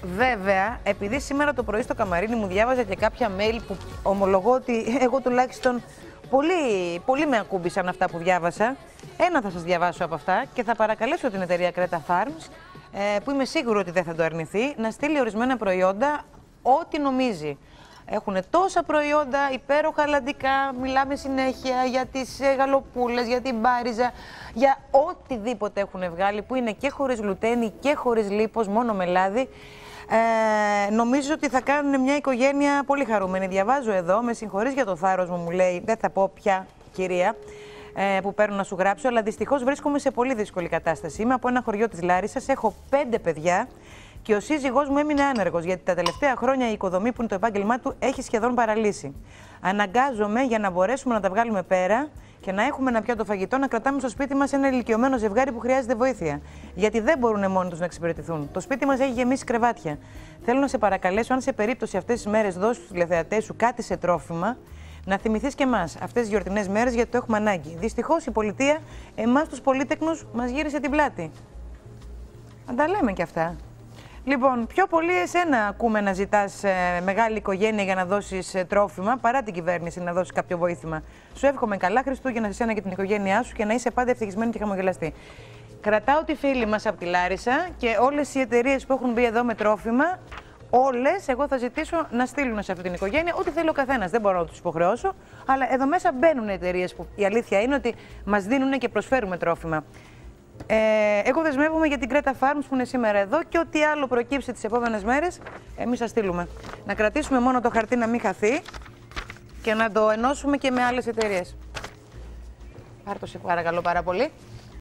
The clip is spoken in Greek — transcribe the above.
Βέβαια, επειδή σήμερα το πρωί στο καμαρίνι μου διάβαζα και κάποια mail που ομολογώ ότι εγώ τουλάχιστον πολύ με ακούμπησαν αυτά που διάβασα. Ένα θα σας διαβάσω από αυτά και θα παρακαλέσω την εταιρεία Creta Farms, που είμαι σίγουρη ότι δεν θα το αρνηθεί, να στείλει ορισμένα προϊόντα ό,τι νομίζει. Έχουν τόσα προϊόντα, υπέροχα αλλαντικά, μιλάμε συνέχεια για τις γαλοπούλες, για την μπάριζα, για οτιδήποτε έχουν βγάλει που είναι και χωρίς γλουτένι και χωρίς λίπος, μόνο με λάδι. Νομίζω ότι θα κάνουν μια οικογένεια πολύ χαρούμενη. Διαβάζω εδώ, με συγχωρείς για το θάρρος μου λέει, δεν θα πω πια κυρία, που παίρνω να σου γράψω, αλλά δυστυχώς βρίσκομαι σε πολύ δύσκολη κατάσταση. Είμαι από ένα χωριό της Λάρισσας, έχω 5 παιδιά και ο σύζυγός μου έμεινε άνεργος, γιατί τα τελευταία χρόνια η οικοδομή που είναι το επάγγελμά του έχει σχεδόν παραλύσει. Αναγκάζομαι για να μπορέσουμε να τα βγάλουμε πέρα και να έχουμε να πιάτο φαγητό, να κρατάμε στο σπίτι μας ένα ηλικιωμένο ζευγάρι που χρειάζεται βοήθεια. Γιατί δεν μπορούν μόνοι τους να εξυπηρετηθούν. Το σπίτι μας έχει γεμίσει κρεβάτια. Θέλω να σε παρακαλέσω, αν σε περίπτωση αυτές τις μέρες δώσεις στους τηλεθεατές σου κάτι σε τρόφιμα, να θυμηθείς και εμάς αυτές τις γιορτινές μέρες, γιατί το έχουμε ανάγκη. Δυστυχώς η πολιτεία, εμάς τους πολύτεκνους, μας γύρισε την πλάτη. Αν τα λέμε κι αυτά. Λοιπόν, πιο πολύ εσένα ακούμε να ζητάς μεγάλη οικογένεια για να δώσεις τρόφιμα, παρά την κυβέρνηση να δώσεις κάποιο βοήθημα. Σου εύχομαι καλά Χριστούγεννα σε εσένα και την οικογένειά σου και να είσαι πάντα ευτυχισμένη και χαμογελαστή. Κρατάω τη φίλη μας από τη Λάρισα και όλες οι εταιρείες που έχουν μπει εδώ με τρόφιμα, όλες εγώ θα ζητήσω να στείλουν σε αυτή την οικογένεια ό,τι θέλει ο καθένας. Δεν μπορώ να τους υποχρεώσω, αλλά εδώ μέσα μπαίνουν εταιρείες που η αλήθεια είναι ότι μας δίνουν και προσφέρουμε τρόφιμα. Εγώ δεσμεύομαι για την Creta Farms που είναι σήμερα εδώ και ό,τι άλλο προκύψει τις επόμενες μέρες, εμείς θα στείλουμε. Να κρατήσουμε μόνο το χαρτί να μην χαθεί και να το ενώσουμε και με άλλες εταιρείες. Πάρ' το σε παρακαλώ πάρα πολύ.